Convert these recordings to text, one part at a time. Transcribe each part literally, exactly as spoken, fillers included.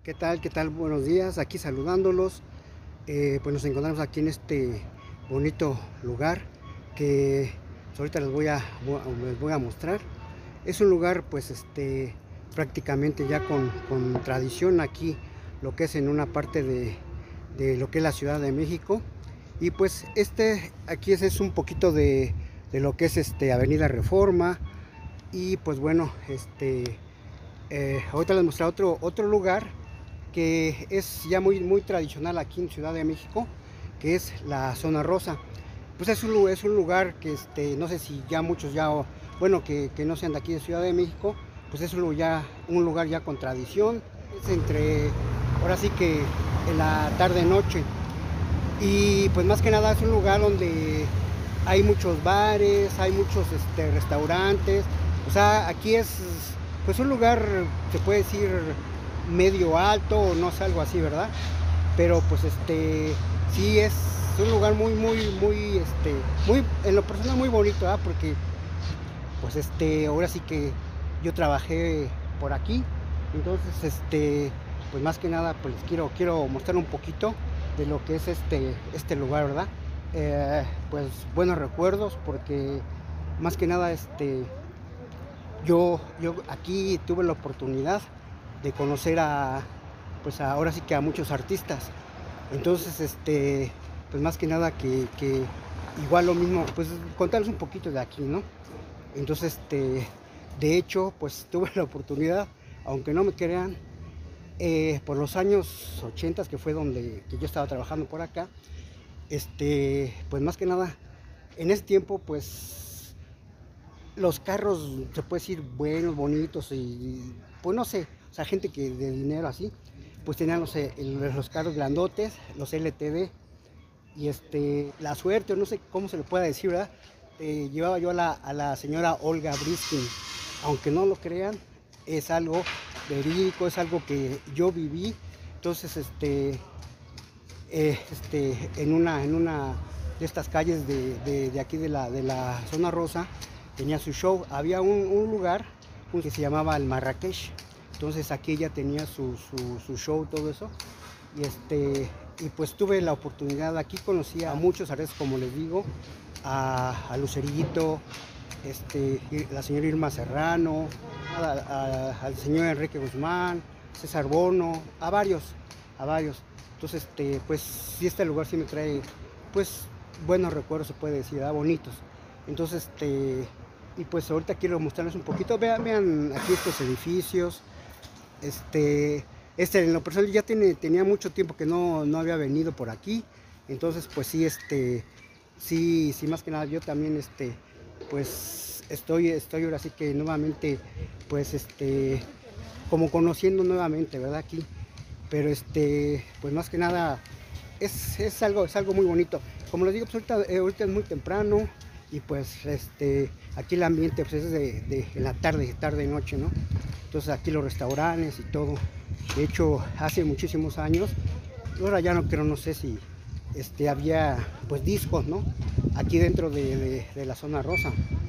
¿Qué tal? ¿Qué tal? Buenos días, aquí saludándolos. Eh, pues nos encontramos aquí en este bonito lugar que pues, ahorita les voy a, les voy a mostrar. Es un lugar pues este prácticamente ya con, con tradición aquí, lo que es en una parte de, de lo que es la Ciudad de México. Y pues este aquí es, es un poquito de, de lo que es este Avenida Reforma. Y pues bueno, este eh, ahorita les mostraré otro, otro lugar que es ya muy, muy tradicional aquí en Ciudad de México, que es la Zona Rosa. Pues es un, es un lugar que este, no sé si ya muchos ya, bueno, que, que no sean de aquí de Ciudad de México, pues es un, ya, un lugar ya con tradición, es entre, ahora sí que en la tarde-noche. Y pues más que nada es un lugar donde hay muchos bares, hay muchos este, restaurantes, o sea, aquí es pues un lugar, se puede decir, medio alto o no sé, algo así, ¿verdad? Pero pues este sí es un lugar muy muy muy este muy en lo personal muy bonito, ¿verdad? Porque pues este ahora sí que yo trabajé por aquí, entonces este pues más que nada pues les quiero quiero mostrar un poquito de lo que es este este lugar, ¿verdad? Eh, pues buenos recuerdos porque más que nada este yo, yo aquí tuve la oportunidad de conocer a, pues ahora sí que a muchos artistas. Entonces, este, pues más que nada que, que igual lo mismo, pues contarles un poquito de aquí, ¿no? Entonces, este, de hecho, pues tuve la oportunidad, aunque no me crean, eh, por los años ochenta, que fue donde que yo estaba trabajando por acá, este, pues más que nada, en ese tiempo, pues los carros, se puede decir, buenos, bonitos y pues no sé, o sea, gente que de dinero así, pues tenían los, los carros grandotes, los L T V y este, la suerte, o no sé cómo se le pueda decir, ¿verdad? Eh, llevaba yo a la, a la señora Olga Briskin, aunque no lo crean, es algo verídico, es algo que yo viví, entonces este, eh, este, en, una, en una de estas calles de, de, de aquí de la, de la Zona Rosa, tenía su show. Había un, un lugar que se llamaba el Marrakech, entonces aquí ella tenía su, su, su show, todo eso, y este y pues tuve la oportunidad, aquí conocí a muchos artistas, como les digo, a, a Lucerito, este, la señora Irma Serrano, a, a, al señor Enrique Guzmán, César Bono, a varios, a varios. Entonces, este, pues sí, este lugar sí me trae, pues, buenos recuerdos, se puede decir, ¿verdad? Bonitos. Entonces, este, y pues ahorita quiero mostrarles un poquito, vean, vean aquí estos edificios, este, este en lo personal ya tiene, tenía mucho tiempo que no, no había venido por aquí, entonces pues sí, este, sí, sí, más que nada yo también, este, pues estoy, estoy ahora sí que nuevamente, pues este, como conociendo nuevamente, ¿verdad? Aquí, pero este, pues más que nada es, es algo, es algo muy bonito. Como les digo, pues ahorita, eh, ahorita es muy temprano y pues este, aquí el ambiente pues es de, de en la tarde, tarde noche, ¿no? Entonces aquí los restaurantes y todo. De hecho, hace muchísimos años, ahora ya no creo, no sé si este, había pues discos, ¿no? Aquí dentro de, de, de la Zona Rosa.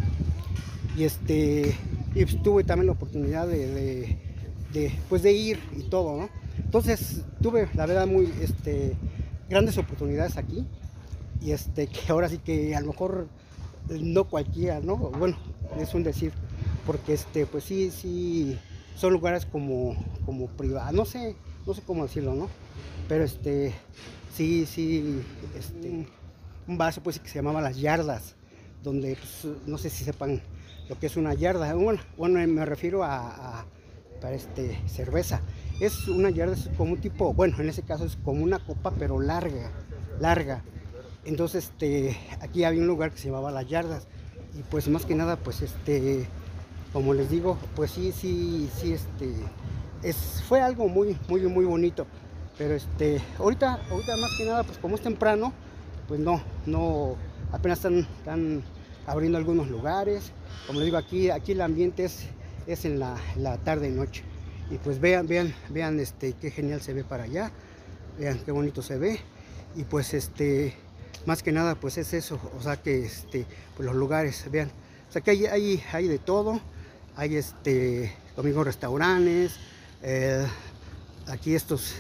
Y este, y pues, tuve también la oportunidad de, de, de, pues de ir y todo, ¿no? Entonces tuve, la verdad, muy este, grandes oportunidades aquí. Y este, que ahora sí que a lo mejor no cualquiera, ¿no? Bueno, es un decir, porque este, pues sí, sí, son lugares como, como privados, no sé, no sé cómo decirlo, ¿no? Pero este, sí, sí, este, un vaso pues que se llamaba Las Yardas, donde pues, no sé si sepan lo que es una yarda. Bueno, bueno me refiero a, a para este, cerveza. Es una yarda, es como un tipo, bueno, en ese caso es como una copa, pero larga, larga. Entonces, este, aquí había un lugar que se llamaba Las Yardas. Y pues más que nada, pues este, como les digo, pues sí, sí, sí, este, es, fue algo muy, muy, muy bonito. Pero este, ahorita, ahorita más que nada, pues como es temprano, pues no, no, apenas están, están abriendo algunos lugares. Como les digo, aquí, aquí el ambiente es, es en la, la tarde y noche. Y pues vean, vean, vean, este, qué genial se ve para allá. Vean qué bonito se ve. Y pues este, más que nada, pues es eso, o sea que este, pues los lugares, vean, o sea que hay, hay, hay de todo, hay este, conmigo restaurantes, eh, aquí estos,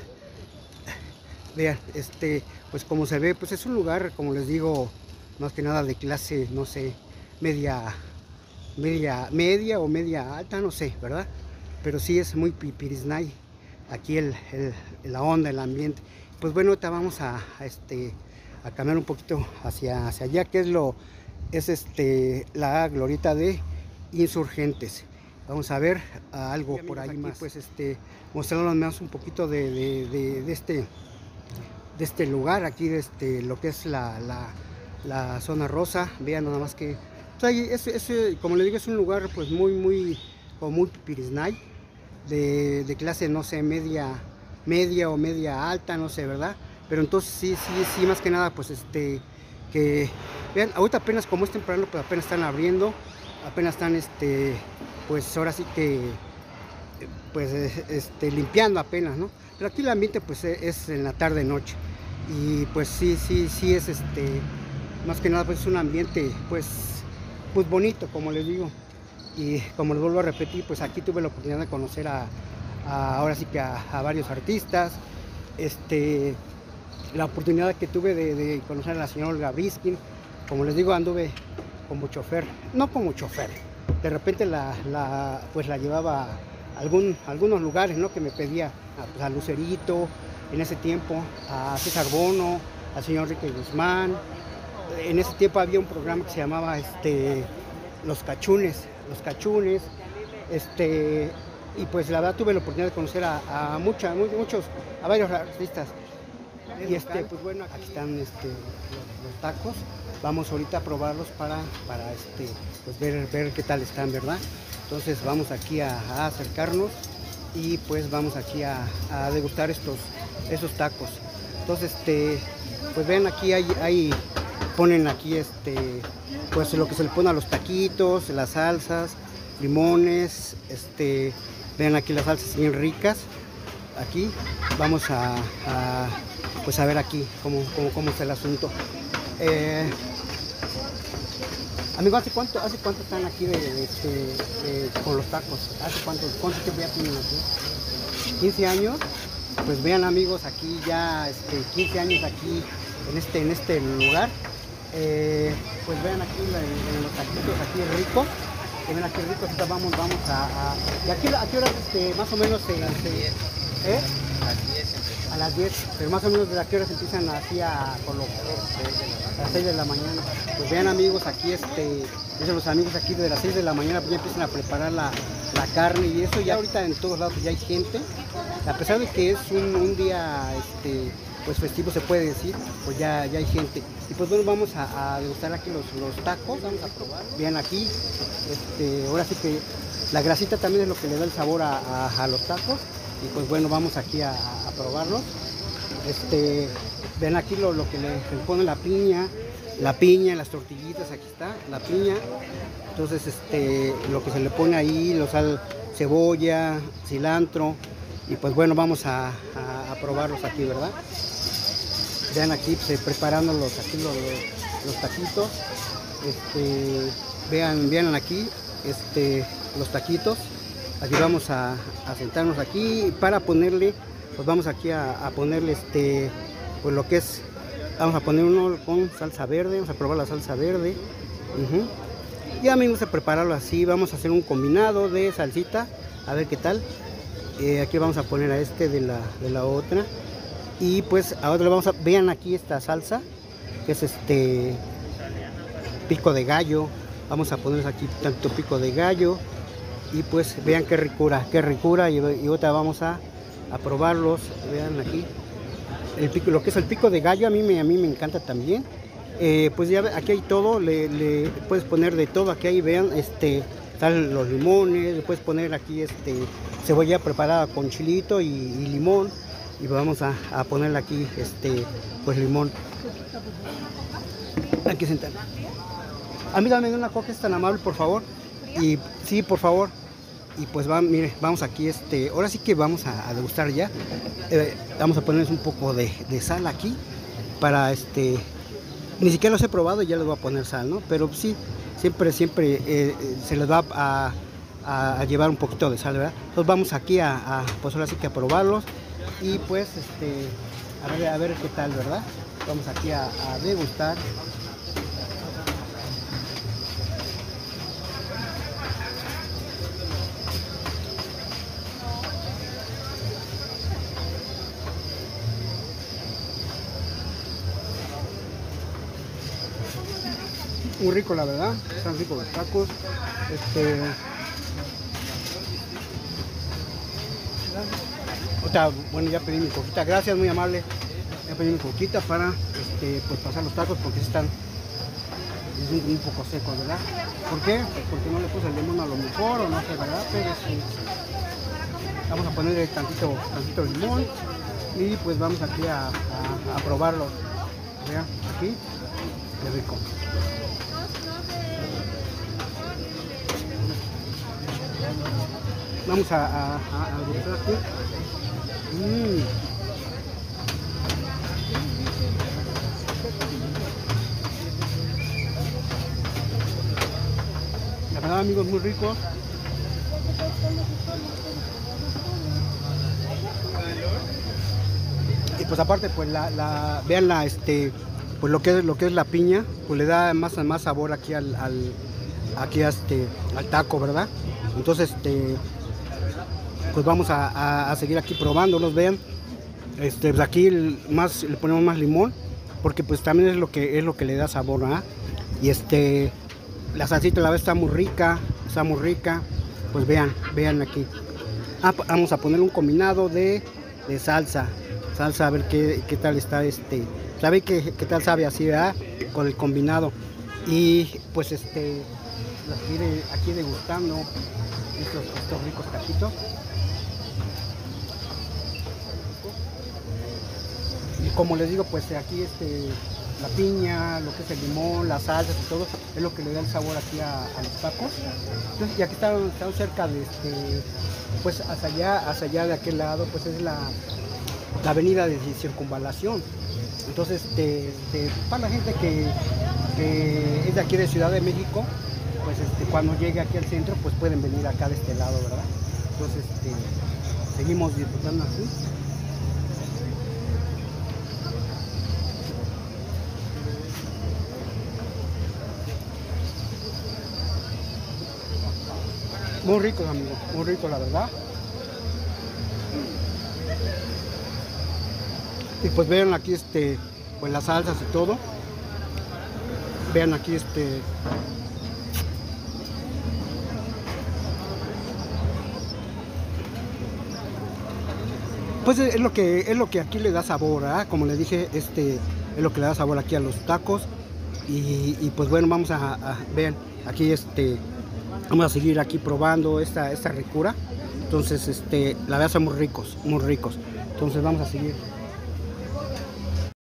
vean, este, pues como se ve, pues es un lugar, como les digo, más que nada de clase, no sé, media, media, media o media alta, no sé, ¿verdad? Pero sí es muy pipirisnay, aquí el, el, la onda, el ambiente. Pues bueno, ahorita vamos a, a, este, a caminar un poquito hacia, hacia allá, que es lo, es este, la glorieta de Insurgentes. Vamos a ver a algo por ahí aquí, más. Pues este, mostrarles más un poquito de, de, de, de este, de este lugar, aquí de este, lo que es la, la, la zona rosa. Vean nada más que, pues ahí, es, es, como les digo, es un lugar pues muy, muy, como muy pipirisnay, de, de clase, no sé, media, media o media alta, no sé, ¿verdad? Pero entonces sí, sí, sí, más que nada, pues este, que, vean, ahorita apenas como es temprano, pues apenas están abriendo, apenas están, este, pues ahora sí que, pues, este, limpiando apenas, ¿no? Pero aquí el ambiente, pues, es en la tarde-noche, y pues sí, sí, sí es, este, más que nada, pues es un ambiente, pues, pues bonito, como les digo. Y como les vuelvo a repetir, pues aquí tuve la oportunidad de conocer a, a ahora sí que a, a varios artistas, este, la oportunidad que tuve de, de conocer a la señora Olga Briskin. Como les digo, anduve como chofer, no como chofer, de repente la, la pues la llevaba a algún, algunos lugares, ¿no? Que me pedía a, pues, a Lucerito, en ese tiempo, a César Bono, al señor Enrique Guzmán. En ese tiempo había un programa que se llamaba este, Los Cachunes, Los Cachunes, este, y pues la verdad tuve la oportunidad de conocer a, a mucha, muchos, a varios artistas. Y este, pues bueno, aquí están este, los, los tacos. Vamos ahorita a probarlos para, para este, pues ver, ver qué tal están, ¿verdad? Entonces vamos aquí a, a acercarnos y pues vamos aquí a, a degustar estos, esos tacos. Entonces, este, pues ven aquí hay, hay ponen aquí este, pues lo que se le pone a los taquitos, las salsas, limones, este, ven aquí las salsas bien ricas. Aquí vamos a, a pues a ver aquí cómo, cómo, cómo está el asunto. Eh, amigo, ¿hace cuánto, hace cuánto están aquí de, de, este, eh, con los tacos? ¿Hace cuánto, cuánto tiempo ya tienen aquí? ¿quince años? Pues vean amigos, aquí ya este, quince años aquí en este, en este lugar. Eh, pues vean aquí en, en los taquitos aquí ricos. Que ven aquí ricos, ahorita vamos, vamos a, a... ¿Y aquí a qué hora este, más o menos se... se ¿eh? A las diez, pero más o menos de las que horas empiezan así a colocar, a las seis de la mañana. Pues vean amigos, aquí este, dicen los amigos aquí de las seis de la mañana pues ya empiezan a preparar la, la carne y eso. Ya ahorita en todos lados ya hay gente, a pesar de que es un, un día este, pues festivo se puede decir, pues ya, ya hay gente. Y pues bueno, vamos a, a degustar aquí los, los tacos, vamos a probar. Vean aquí, este, ahora sí que la grasita también es lo que le da el sabor a, a, a los tacos. Y pues bueno, vamos aquí a, a probarlos. Este, ven aquí lo, lo que le, le pone la piña, la piña, las tortillitas, aquí está, la piña. Entonces, este, lo que se le pone ahí, los sal, cebolla, cilantro. Y pues bueno, vamos a, a, a probarlos aquí, ¿verdad? Vean aquí, pues, preparando los, aquí los, los taquitos. Este, vean, vean aquí, este, los taquitos. Aquí vamos a, a sentarnos aquí para ponerle, pues vamos aquí a, a ponerle este, pues lo que es, vamos a poner uno con salsa verde, vamos a probar la salsa verde. Uh-huh. Y a mí me gusta prepararlo así, vamos a hacer un combinado de salsita, a ver qué tal. Eh, aquí vamos a poner a este de la, de la otra. Y pues a otro le vamos a, vean aquí esta salsa, que es este pico de gallo. Vamos a poner aquí tanto pico de gallo. Y pues vean qué ricura, qué ricura. Y, y ahorita vamos a, a probarlos. Vean aquí. El pico, lo que es el pico de gallo a mí me, a mí me encanta también. Eh, pues ya aquí hay todo, le, le puedes poner de todo. Aquí hay, vean, este, están los limones. Le puedes poner aquí este, cebolla preparada con chilito y, y limón. Y vamos a, a ponerle aquí este, pues limón. Aquí sentar. A mí dame una coca, es tan amable, por favor. Y sí, por favor. Y pues va, mire, vamos aquí, este, ahora sí que vamos a, a degustar ya. Eh, vamos a ponerles un poco de, de sal aquí para este, ni siquiera los he probado y ya les voy a poner sal, ¿no? Pero sí, siempre, siempre eh, se les va a, a, a llevar un poquito de sal, ¿verdad? Entonces vamos aquí a, a pues ahora sí que a probarlos. y pues este a ver, a ver qué tal, ¿verdad? Vamos aquí a, a degustar. Muy rico, la verdad, están ricos los tacos. Este, otra, bueno, ya pedí mi coquita, gracias, muy amable. Ya pedí mi coquita para este, pues pasar los tacos porque están un, un poco secos, ¿verdad? ¿Por qué? Pues porque no le puse el limón a lo mejor o no sé, ¿verdad? Pero sí, vamos a ponerle tantito, tantito limón y pues vamos aquí a, a, a probarlo. Vean, aquí, qué rico. Vamos a, a, a, a degustar aquí. Mm. La verdad, amigos, muy rico. Y pues aparte, pues la, la vean la este, pues lo que es lo que es la piña, pues le da más, más sabor aquí al, al aquí a este al taco, ¿verdad? Entonces, este, pues vamos a, a, a seguir aquí probándolos, vean. Este, pues aquí el, más le ponemos más limón, porque pues también es lo que es lo que le da sabor, ¿verdad? Y este, la salsita la verdad está muy rica, está muy rica. Pues vean, vean aquí. Ah, vamos a poner un combinado de, de salsa, salsa a ver qué, qué tal está este, sabe qué, qué tal sabe así, ¿verdad? Con el combinado. Y pues este, aquí, de, aquí degustando estos, estos ricos taquitos. Y como les digo, pues aquí este, la piña, lo que es el limón, las salsas y todo, es lo que le da el sabor aquí a, a los tacos. Entonces, y aquí están, están cerca de este, pues hacia allá, hacia allá de aquel lado, pues es la, la avenida de Circunvalación. Entonces, este, este, para la gente que, que es de aquí de Ciudad de México, pues este, cuando llegue aquí al centro, pues pueden venir acá de este lado, ¿verdad? Entonces, este, seguimos disfrutando aquí. Muy rico, amigos, muy rico, la verdad. Y pues vean aquí este, pues las salsas y todo. Vean aquí este. Pues es lo que es lo que aquí le da sabor, ¿verdad? Como les dije, este es lo que le da sabor aquí a los tacos. Y, y pues bueno, vamos a, a ver aquí este. Vamos a seguir aquí probando esta, esta ricura. Entonces, este, la verdad son muy ricos, muy ricos. Entonces vamos a seguir